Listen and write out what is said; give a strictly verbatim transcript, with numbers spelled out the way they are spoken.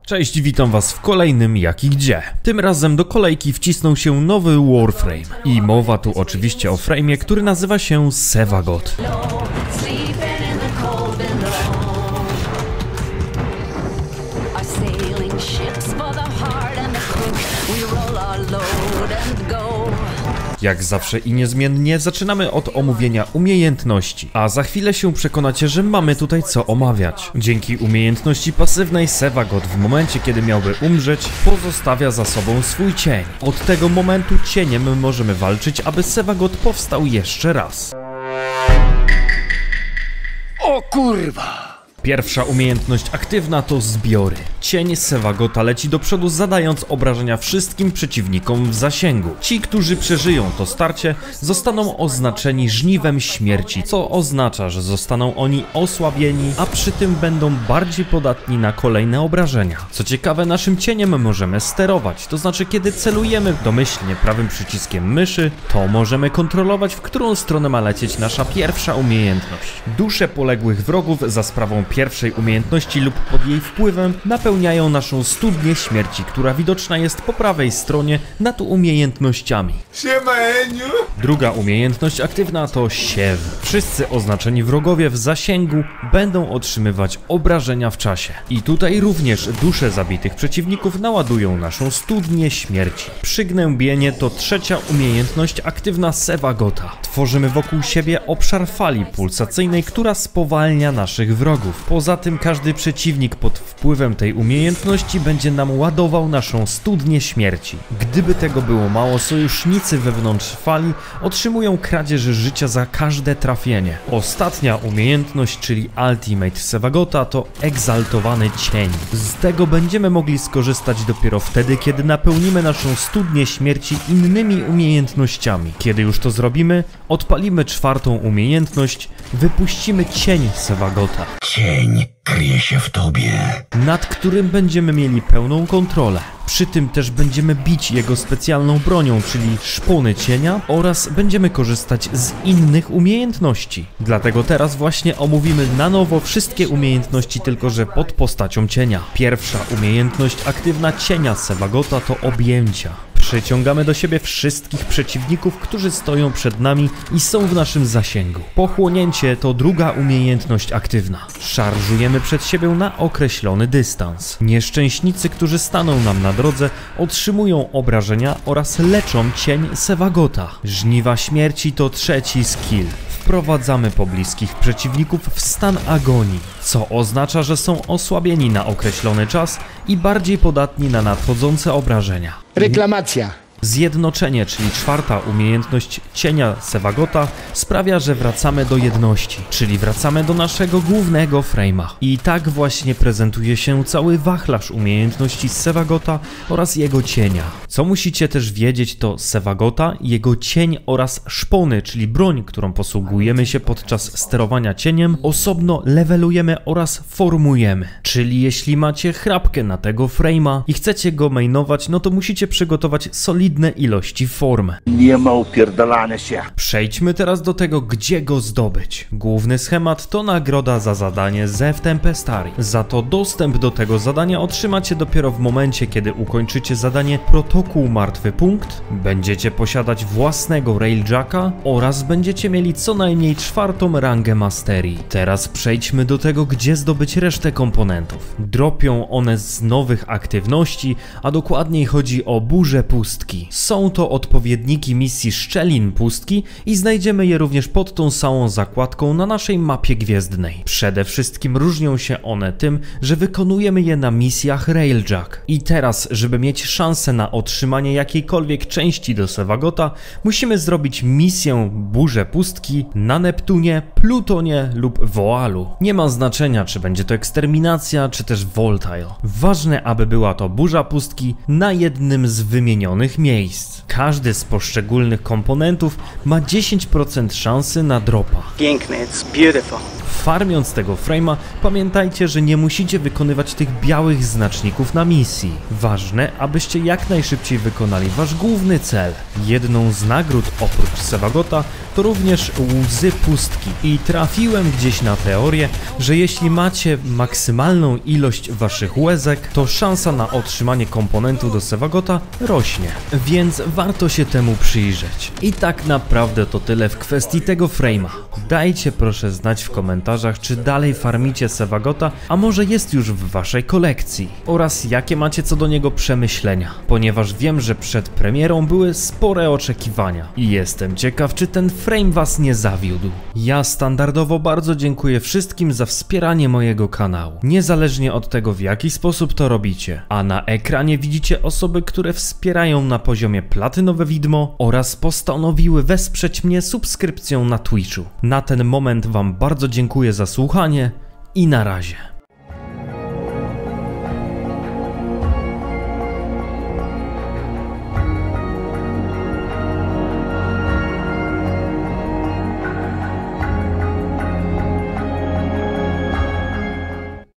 Cześć, witam was w kolejnym Jak i Gdzie. Tym razem do kolejki wcisnął się nowy Warframe. I mowa tu oczywiście o frame'ie, który nazywa się Sevagoth. Jak zawsze i niezmiennie zaczynamy od omówienia umiejętności, a za chwilę się przekonacie, że mamy tutaj co omawiać. Dzięki umiejętności pasywnej Sevagoth w momencie, kiedy miałby umrzeć, pozostawia za sobą swój cień. Od tego momentu cieniem możemy walczyć, aby Sevagoth powstał jeszcze raz. O kurwa! Pierwsza umiejętność aktywna to zbiory. Cień Sevagotha leci do przodu, zadając obrażenia wszystkim przeciwnikom w zasięgu. Ci, którzy przeżyją to starcie, zostaną oznaczeni żniwem śmierci, co oznacza, że zostaną oni osłabieni, a przy tym będą bardziej podatni na kolejne obrażenia. Co ciekawe, naszym cieniem możemy sterować, to znaczy kiedy celujemy domyślnie prawym przyciskiem myszy, to możemy kontrolować, w którą stronę ma lecieć nasza pierwsza umiejętność. Dusze poległych wrogów za sprawą pierwszej umiejętności lub pod jej wpływem napełniają naszą studnię śmierci, która widoczna jest po prawej stronie nad umiejętnościami. Siema, Eniu! Druga umiejętność aktywna to siew. Wszyscy oznaczeni wrogowie w zasięgu będą otrzymywać obrażenia w czasie. I tutaj również dusze zabitych przeciwników naładują naszą studnię śmierci. Przygnębienie to trzecia umiejętność aktywna Sevagotha. Tworzymy wokół siebie obszar fali pulsacyjnej, która spowalnia naszych wrogów. Poza tym każdy przeciwnik pod wpływem tej umiejętności będzie nam ładował naszą studnię śmierci. Gdyby tego było mało, sojusznicy wewnątrz fali otrzymują kradzież życia za każde trafienie. Ostatnia umiejętność, czyli Ultimate Sevagotha, to egzaltowany cień. Z tego będziemy mogli skorzystać dopiero wtedy, kiedy napełnimy naszą studnię śmierci innymi umiejętnościami. Kiedy już to zrobimy, odpalimy czwartą umiejętność, wypuścimy cień Sevagotha. Cień kryje się w tobie, nad którym będziemy mieli pełną kontrolę. Przy tym też będziemy bić jego specjalną bronią, czyli szpony cienia, oraz będziemy korzystać z innych umiejętności. Dlatego teraz właśnie omówimy na nowo wszystkie umiejętności, tylko że pod postacią cienia. Pierwsza umiejętność aktywna cienia Sevagotha to objęcia. Przyciągamy do siebie wszystkich przeciwników, którzy stoją przed nami i są w naszym zasięgu. Pochłonięcie to druga umiejętność aktywna. Szarżujemy przed siebie na określony dystans. Nieszczęśnicy, którzy staną nam na drodze, otrzymują obrażenia oraz leczą cień Sevagotha. Żniwa śmierci to trzeci skill. Wprowadzamy pobliskich przeciwników w stan agonii, co oznacza, że są osłabieni na określony czas i bardziej podatni na nadchodzące obrażenia. Reklamacja. Zjednoczenie, czyli czwarta umiejętność cienia Sevagotha, sprawia, że wracamy do jedności, czyli wracamy do naszego głównego frame'a. I tak właśnie prezentuje się cały wachlarz umiejętności Sevagotha oraz jego cienia. Co musicie też wiedzieć, to Sevagotha, jego cień oraz szpony, czyli broń, którą posługujemy się podczas sterowania cieniem, osobno levelujemy oraz formujemy. Czyli jeśli macie chrapkę na tego frame'a i chcecie go mainować, no to musicie przygotować solidne ilości form. Nie ma upierdalania się. Przejdźmy teraz do tego, gdzie go zdobyć. Główny schemat to nagroda za zadanie Zew Tempestari. Za to dostęp do tego zadania otrzymacie dopiero w momencie, kiedy ukończycie zadanie Protokół Martwy Punkt, będziecie posiadać własnego Railjacka oraz będziecie mieli co najmniej czwartą rangę masterii. Teraz przejdźmy do tego, gdzie zdobyć resztę komponentów. Dropią one z nowych aktywności, a dokładniej chodzi o Burzę Pustki. Są to odpowiedniki misji Szczelin Pustki i znajdziemy je również pod tą samą zakładką na naszej mapie gwiezdnej. Przede wszystkim różnią się one tym, że wykonujemy je na misjach Railjack. I teraz, żeby mieć szansę na otrzymanie jakiejkolwiek części do Sevagotha, musimy zrobić misję Burzę Pustki na Neptunie, Plutonie lub Voalu. Nie ma znaczenia, czy będzie to eksterminacja, czy też Voltile. Ważne, aby była to Burza Pustki na jednym z wymienionych miejsc. miejsc. Każdy z poszczególnych komponentów ma dziesięć procent szansy na dropa. Piękny, it's beautiful. Farmiąc tego frame'a, pamiętajcie, że nie musicie wykonywać tych białych znaczników na misji. Ważne, abyście jak najszybciej wykonali wasz główny cel. Jedną z nagród oprócz Sevagota to również łzy pustki i trafiłem gdzieś na teorię, że jeśli macie maksymalną ilość waszych łezek, to szansa na otrzymanie komponentu do Sevagota rośnie, więc warto się temu przyjrzeć. I tak naprawdę to tyle w kwestii tego frame'a. Dajcie proszę znać w komentarzach, czy dalej farmicie Sevagota, a może jest już w waszej kolekcji, oraz jakie macie co do niego przemyślenia, ponieważ wiem, że przed premierą były spore oczekiwania i jestem ciekaw, czy ten frame was nie zawiódł. Ja standardowo bardzo dziękuję wszystkim za wspieranie mojego kanału, niezależnie od tego, w jaki sposób to robicie, a na ekranie widzicie osoby, które wspierają na poziomie platynowe widmo oraz postanowiły wesprzeć mnie subskrypcją na Twitchu. Na ten moment wam bardzo dziękuję za słuchanie i na razie.